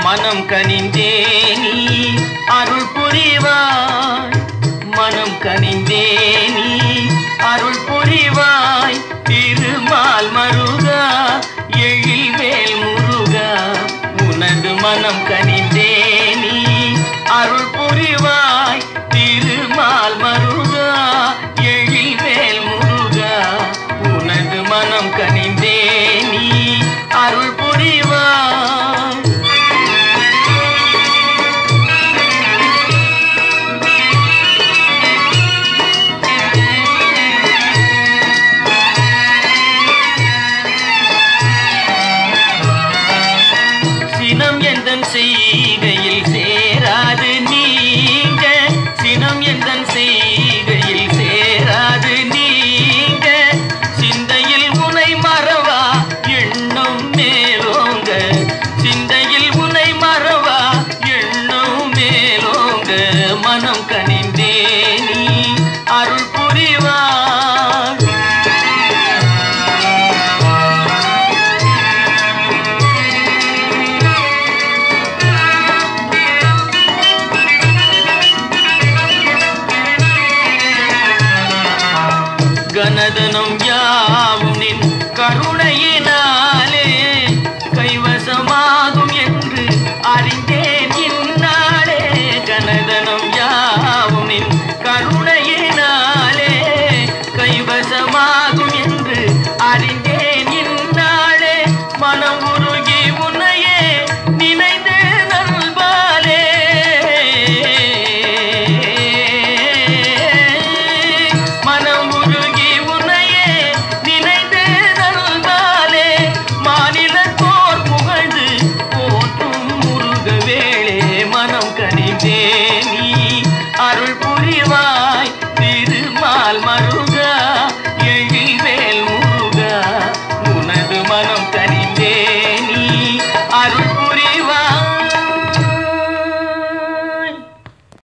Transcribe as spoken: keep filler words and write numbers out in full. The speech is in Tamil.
மனம் கனிந்தே நீ அருள் புரிவாய், மனம் கனிந்தே நீ அருள் புரிவாய். திருமால் மருகா எழில்வேல் முருகா, உனது மனம் கனிந்தே நீ அருள் புரிவாய். திருமால் மருகா எழில்வேல் முருகா, உனது மனம் கனிந்தே நீ அருள் புரிவாய். சினம் எந்தன் செய்கையில் சேராது நீங்க, சினம் எந்தன் செய்கையில் சேராது நீங்க. சிந்தையில் உனை மறவா எண்ணம் மேலோங்க, சிந்தையில் உனை மறவா எண்ணம் மேலோங்க. மனம் கனிந்தே நீ அருள் புரிவாய். கனதனம்